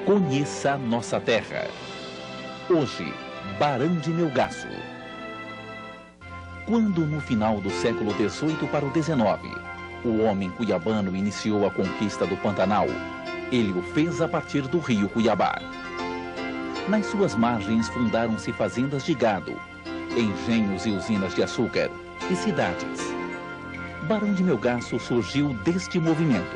Conheça nossa terra. Hoje, Barão de Melgaço. Quando no final do século XVIII para o XIX, o homem cuiabano iniciou a conquista do Pantanal, ele o fez a partir do rio Cuiabá. Nas suas margens fundaram-se fazendas de gado, engenhos e usinas de açúcar e cidades. Barão de Melgaço surgiu deste movimento.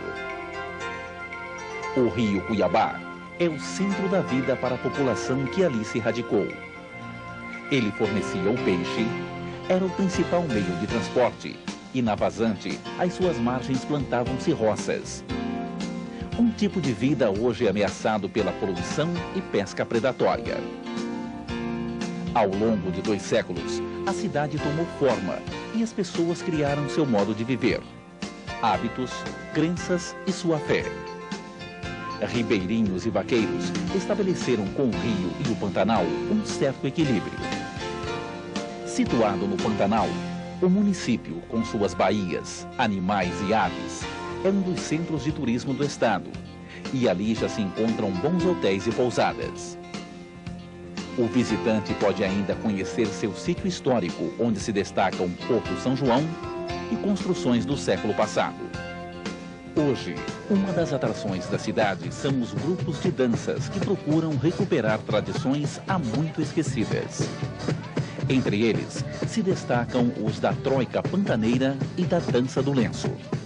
O rio Cuiabá é o centro da vida para a população que ali se radicou. Ele fornecia o peixe, era o principal meio de transporte e na vazante, às suas margens plantavam-se roças. Um tipo de vida hoje ameaçado pela poluição e pesca predatória. Ao longo de 2 séculos, a cidade tomou forma e as pessoas criaram seu modo de viver, hábitos, crenças e sua fé. Ribeirinhos e vaqueiros estabeleceram com o rio e o Pantanal um certo equilíbrio. Situado no Pantanal, o município, com suas baías, animais e aves, é um dos centros de turismo do estado, e ali já se encontram bons hotéis e pousadas. O visitante pode ainda conhecer seu sítio histórico, onde se destacam Porto São João e construções do século passado. Hoje, uma das atrações da cidade são os grupos de danças que procuram recuperar tradições há muito esquecidas. Entre eles, se destacam os da Troika Pantaneira e da Dança do Lenço.